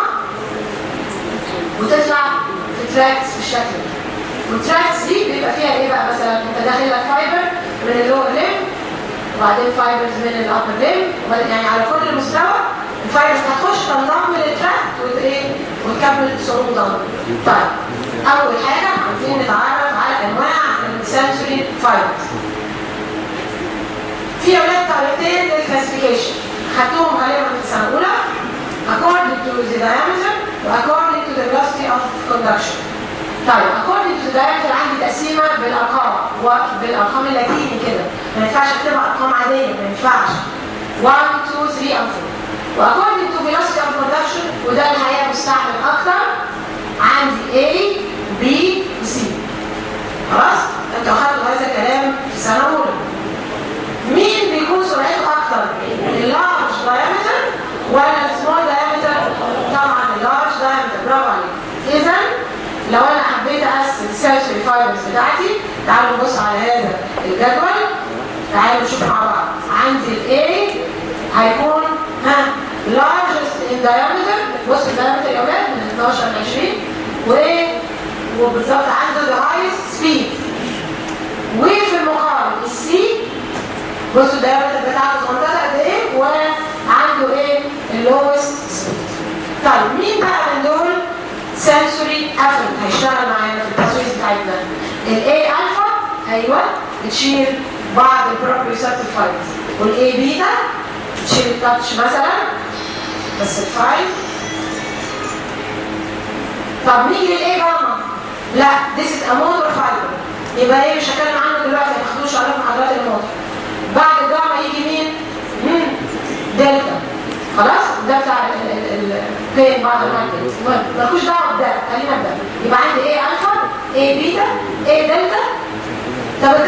وتطلع في تراكتس بالشكل ده. والتراكتس دي بيبقى فيها ايه بقى؟ مثلا انت داخل لك فايبر من اللور ليم وبعدين فايبرز من الابر ليم، يعني على كل مستوى الفايبرز هتخش تنضم للتراكت وايه وتكمل صعودا. طيب اول حاجه عايزين نتعرف على انواع السنسوري فايبرز. في اولاد طريقتين للكلاسيفيكيشن خدتوهم غالبا في السنه الاولى according to the diameter و according to the velocity of conduction. طيب according to the diameter عندي تقسيمه بالارقام وبالارقام اللاتيني كده، ما ينفعش اكتبها ارقام عاديه، ما ينفعش واحد اتنين تلاتة أربعة. و according to velocity of conduction وده الحقيقه مستعمل اكتر عندي A B و C. خلاص انتوا اخدتوا هذا الكلام في السنه الاولى. مين بيكون سرعته اكتر؟ اللارج دايمتر ولا السمول دايمتر؟ طبعا اللارج دايمتر، برافو عليك. اذا لو انا حبيت اقسم السنسوري فايبرز بتاعتي تعالوا نبص على هذا الجدول، تعالوا نشوف مع بعض. عندي الاي هيكون ها largest in diameter، بص الدايمتر يا ولاد من اتناشر ل عشرين و وبالظبط عنده the highest speed. وفي المقابل السي بصوا الدايمتر بتاعته صغنطه قد ايه وعنده ايه اللوست سبيد. طيب مين بقى من دول سنسوري افرنت هيشتغل معانا في التسويق بتاعتنا؟ الاي الفا ايوه بتشيل بعض البروبريوسبتيف فايبرز، والاي بيتا بتشيل التاتش مثلا بس الفايب. طب نيجي للاي جاما، لا this is a motor fiber، يبقى ايه مش هتكلم عنه دلوقتي، ما تاخدوش عليه محاضرات الموتور. بعد الجاما يجي مين؟ مم. دلتا. خلاص ده بتاع البين بعد المركز، المهم مالكوش دعوه بده، خلينا بده. يبقى عندي ايه الفا، ايه بيتا، ايه دلتا. طب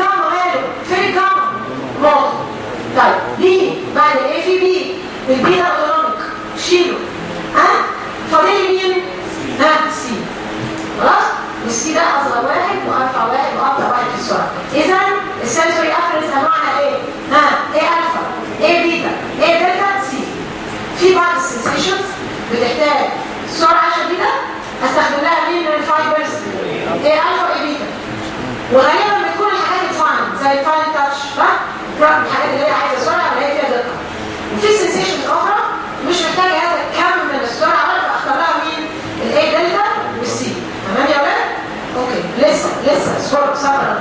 بسرعه. اذا السنسوري افرنس انواعها ايه؟ ها ايه الفا، ايه بيتا، ايه دلتا، سي. في بعض السنسيشنز بتحتاج سرعه شديده استخدم لها مين من الفايبرز؟ ايه الفا وايه بيتا. وغالبا بتكون الحاجات الفاين زي الفاين تاتش، ها؟ الحاجات اللي هي عايزه سرعه اللي هي فيها دقه. وفي سنسيشنز اخرى مش محتاجه هذا الكم من السرعه ولا فاختار لها مين؟ الاي دلتا والسي. تمام يا ولاد؟ اوكي لسه لسه اصبروا صبرا.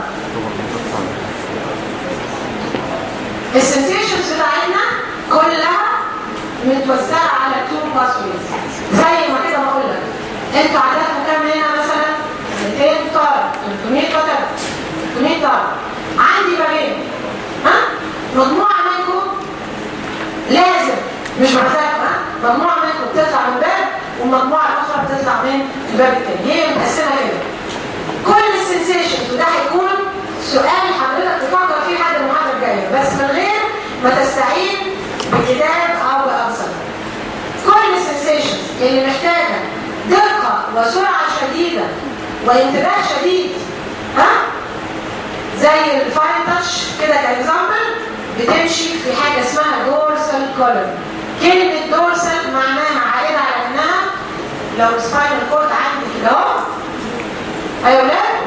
السنسيشنز بتاعتنا كلها متوزعه على تو باسويز زي ما كده بقول لك. انتوا عددكم كام هنا مثلا؟ مئتين طالب، ثلاثمية طالب، ستمية طالب. عندي بابين، ها؟ مجموعه منكم لازم مش محتاجه، ها؟ مجموعه منكم بتطلع من باب والمجموعه الاخرى بتطلع من الباب الثاني. هي متقسمه كده. كل السنسيشنز وده هيكون سؤال حضرتك تفكر فيه لحد المحاضره الجايه بس من غير ما تستعين بكتاب او بأبصر. كل السنسيشنز اللي محتاجه دقه وسرعه شديده وانتباه شديد، ها؟ زي الفاين تاتش كده كاكزامبل بتمشي في حاجه اسمها دورسال كولوم. كلمه دورسال معناها عائده على انها لو سباينال كورد عندي كده اهو، ايوه ولاد،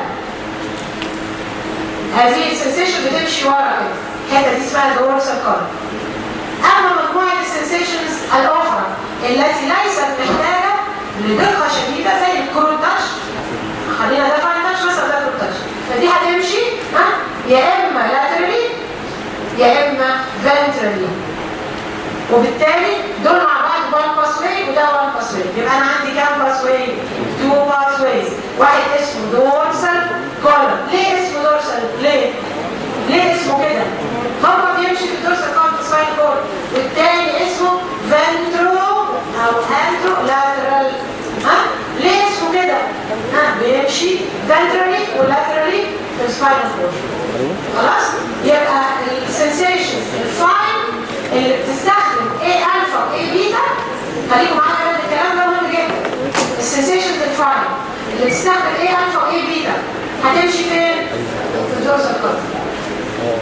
هذه السنسيشن بتمشي ورا كده، الحته دي اسمها دورسال كولوم. اما مجموعه السنسيشنز الاخرى التي ليست محتاجه لدقه شديده زي الكرو تاتش، خلينا ده فاين تاتش مثلا ده كرو تاتش، فدي هتمشي ها يا اما لاترالي يا اما فنترالي، وبالتالي دول مع بعض وان باس واي وده وان باس واي. يبقى انا عندي كام باس واي؟ تو باس وايز. واحد اسمه دورسال كولوم. ليه اسمه دورسال؟ ليه؟ ليه اسمه كده؟ هو بيمشي في الدورسال كولوم في سباين كورد، والتاني اسمه فنترو او انترو لاترال. ها؟ ليه اسمه كده؟ ها بيمشي فنترالي ولاترالي في السباين كورد. خلاص؟ يبقى السنسيشنز الفاين اللي بتستخدم ايه الفا وايه بيتا، خليكم معايا بقى الكلام ده مهم جدا. السنسيشنز الفاين اللي بتستخدم ايه الفا وايه بيتا هتمشي فين؟ في الدورسال كولوم.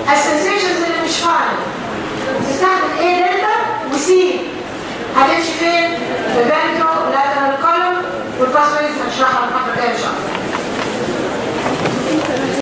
السنسيشنز اللي مش فاين بتستخدم ايه دلتا وسي هتمشي فين؟